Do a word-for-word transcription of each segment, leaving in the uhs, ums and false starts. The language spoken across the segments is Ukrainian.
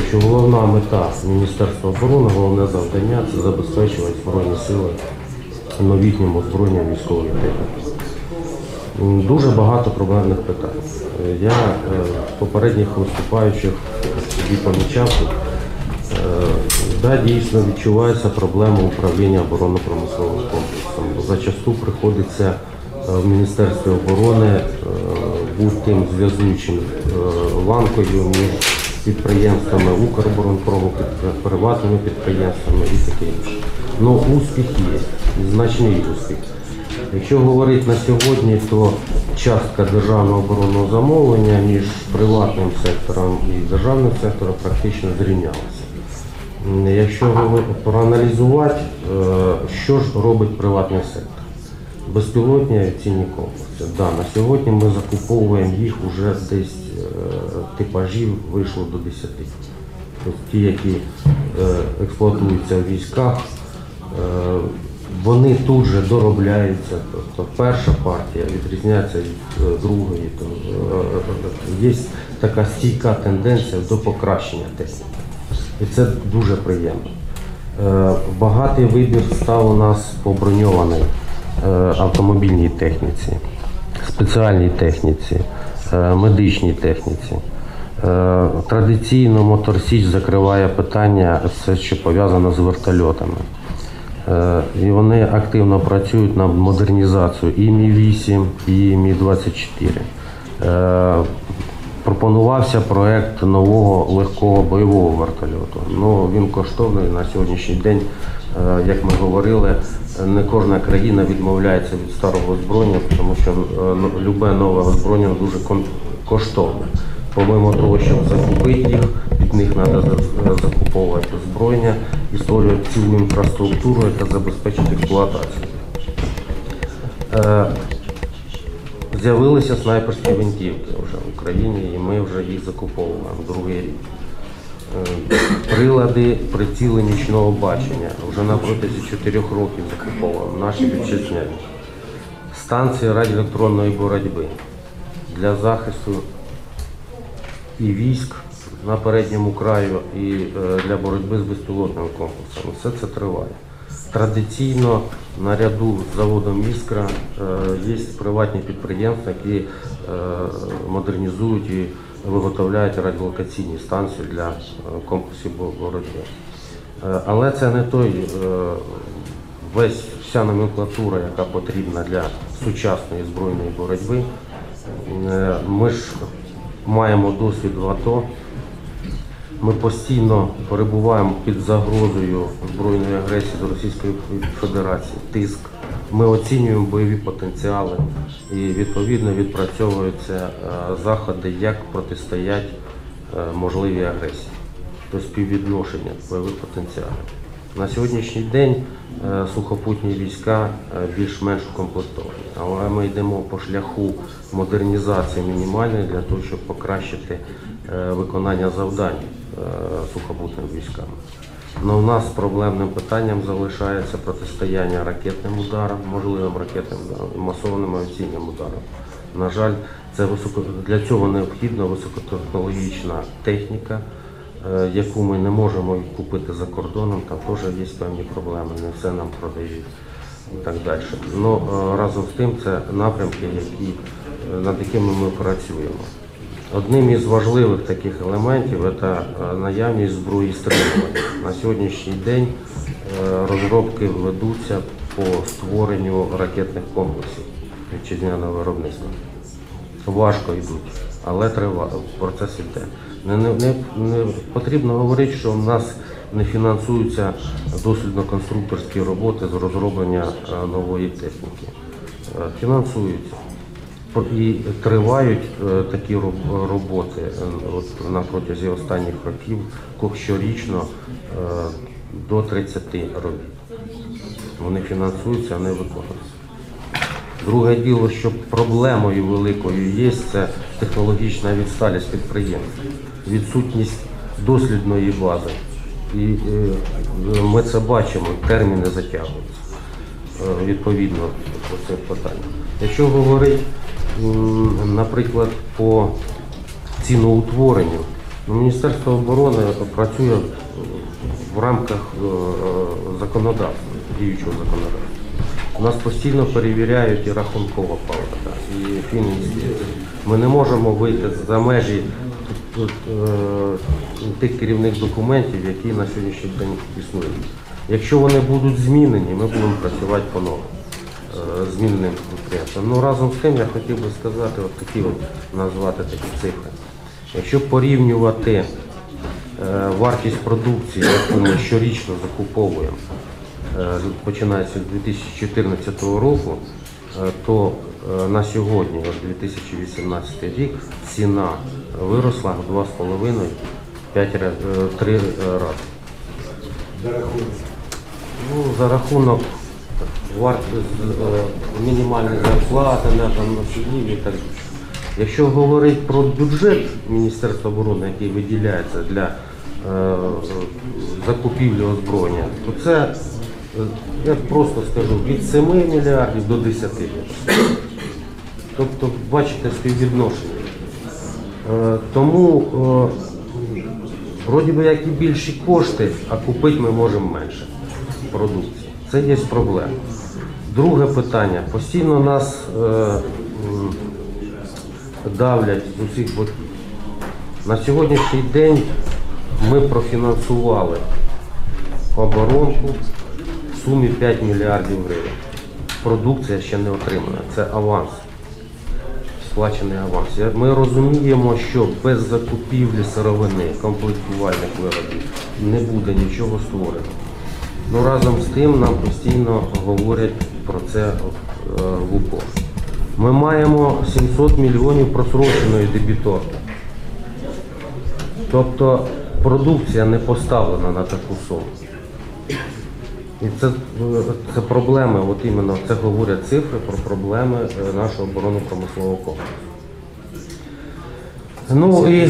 що головна мета Міністерства оборони, головне завдання – це забезпечувати Збройні сили новітнім озброєнням військової техніки. Дуже багато проблемних питань. Я попередніх виступаючих собі помічав, да, дійсно відчувається проблема управління оборонно-промисловим комплексом. Зачасту приходиться в Міністерстві оборони бути тим зв'язуючим ланкою між підприємствами Укроборонпрому, приватними підприємствами і таке інше. Ну, успіх є, значний успіх. Якщо говорити на сьогодні, то частка державного оборонного замовлення між приватним сектором і державним сектором практично зрівнялася. Якщо проаналізувати, що ж робить приватний сектор? Безпілотні авіаційні комплекси. Да, на сьогодні ми закуповуємо їх вже десь типажів вийшло до десяти. Тобто ті, які експлуатуються в військах, вони тут же доробляються. Тобто перша партія відрізняється від другої. Є така стійка тенденція до покращення техніки. І це дуже приємно. Багатий вибір став у нас по броньованій автомобільній техніці, спеціальній техніці, медичній техніці. Традиційно Мотор Січ закриває питання, все, що пов'язано з вертольотами. І вони активно працюють над модернізацією і Мі вісім, і Мі двадцять чотири. Пропонувався проєкт нового легкого бойового вертольоту. Ну, він коштовний на сьогоднішній день, як ми говорили, не кожна країна відмовляється від старого озброєння, тому що любе нове озброєння дуже коштовне. Помимо того, щоб закупити їх, від них треба закуповувати озброєння і створювати цілу інфраструктуру, яка забезпечить експлуатацію. З'явилися снайперські гвинтівки вже в Україні, і ми вже їх закуповуємо другий рік. Прилади приціли нічного бачення вже на протязі чотирьох років закуповуємо наші вітчизняні. Станції радіоелектронної боротьби для захисту і військ на передньому краю, і для боротьби з безпілотними комплексами. Все це триває. Традиційно наряду з заводом «Іскра» є приватні підприємства, які модернізують і виготовляють радіолокаційні станції для комплексів боротьби. Але це не той весь вся номенклатура, яка потрібна для сучасної збройної боротьби. Ми ж маємо досвід в АТО. Ми постійно перебуваємо під загрозою збройної агресії до Російської Федерації, тиск. Ми оцінюємо бойові потенціали і відповідно відпрацьовуються заходи, як протистояти можливій агресії, тобто співвідношення бойових потенціалів. На сьогоднішній день сухопутні війська більш-менш укомплектовані, але ми йдемо по шляху модернізації мінімальної для того, щоб покращити виконання завдань сухопутним військам. Но у нас проблемним питанням залишається протистояння ракетним ударам, можливим ракетним ударам і масованим авіаційним ударам. На жаль, це високо... для цього необхідна високотехнологічна техніка, яку ми не можемо купити за кордоном, там теж є певні проблеми, не все нам продають і так далі. Но разом з тим це напрямки, які, над якими ми працюємо. Одним із важливих таких елементів – це наявність зброї стримування. На сьогоднішній день розробки ведуться по створенню ракетних комплексів вітчизняного виробництва. Важко йдуть, але триває, процес йде. Не, не, не, не потрібно говорити, що в нас не фінансуються дослідно-конструкторські роботи з розроблення нової техніки. Фінансуються. І тривають такі роботи от, на протязі останніх років щорічно до тридцяти робіт. Вони фінансуються, а не виконуються. Друге діло, що проблемою великою є, це технологічна відсталість підприємств, відсутність дослідної бази. І ми це бачимо, терміни затягуються відповідно по цих питаннях. Якщо говорити, наприклад, по ціноутворенню Ну, Міністерство оборони працює в рамках е, законодавства, діючого законодавства. У нас постійно перевіряють і рахункова палата, і фінінспекція. Ми не можемо вийти за межі е, тих керівних документів, які на сьогоднішній день існують. Якщо вони будуть змінені, ми будемо працювати по-новому, е, зміненим підприємством. Ну, разом з тим я хотів би сказати, от такі от, назвати такі цифри. Якщо порівнювати е, вартість продукції, яку ми щорічно закуповуємо, е, починаючи з дві тисячі чотирнадцятого року, е, то е, на сьогодні, дві тисячі вісімнадцятий рік, ціна виросла в два з половиною - три рази. Ну, за рахунок вартості е, мінімальної зарплати, на там носіїв і так далі. Якщо говорити про бюджет Міністерства оборони, який виділяється для е, закупівлі озброєння, то це, е, я просто скажу, від семи мільярдів до десяти мільярдів. Тобто, бачите, співвідношення. Е, тому, е, вроді би, як і більші кошти, а купити ми можемо менше продукції. Це є проблема. Друге питання. Постійно нас е, давлять з усіх боків. На сьогоднішній день ми профінансували оборонку в сумі п'ять мільярдів гривень. Продукція ще не отримана. Це аванс. Сплачений аванс. Ми розуміємо, що без закупівлі сировини, комплектувальних виробів не буде нічого створено. Ну, разом з тим нам постійно говорять про це е, в упор. Ми маємо сімсот мільйонів просроченої дебіторки. Тобто продукція не поставлена на таку суму. І це, це проблеми, от іменно це говорять цифри про проблеми нашого оборонно-промислового комплексу. Ну і...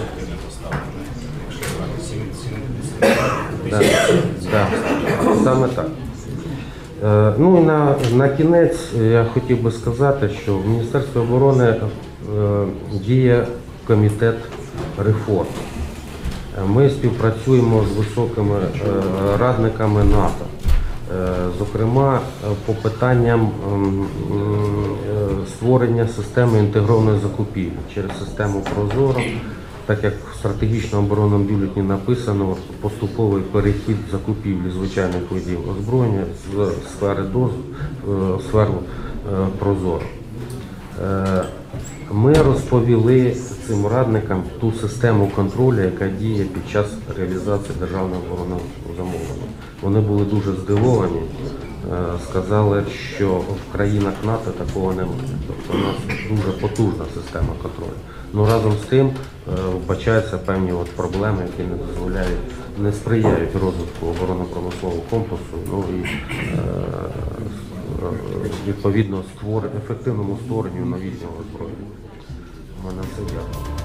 Да, да, саме так. Е, ну і на, на кінець я хотів би сказати, що в Міністерстві оборони е, діє комітет реформ. Ми співпрацюємо з високими е, радниками НАТО, е, зокрема по питанням е, створення системи інтегрованої закупівлі через систему Прозоро. Так як в стратегічному оборонному бюлетені написано, поступовий перехід закупівлі звичайних видів озброєння з сфери доз в сферу Прозоро. Ми розповіли цим радникам ту систему контролю, яка діє під час реалізації державного оборонного замовлення. Вони були дуже здивовані, сказали, що в країнах НАТО такого немає. Тобто у нас дуже потужна система контролю. Ну, разом з тим вбачаються певні от проблеми, які не дозволяють, не сприяють розвитку оборонно-промислового комплексу, ну і е, відповідно створ, ефективному створенню новітнього озброєння. У мене все дякую.